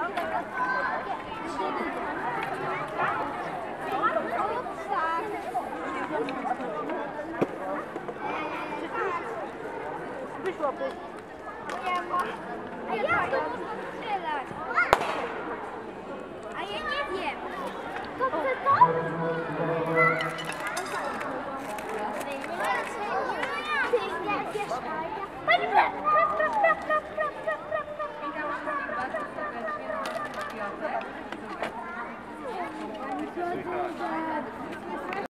Wyszłoby. Nie ma. A jak to można strzelać? A ja nie wiem. To chce to? Ty nie wiesz, a ja...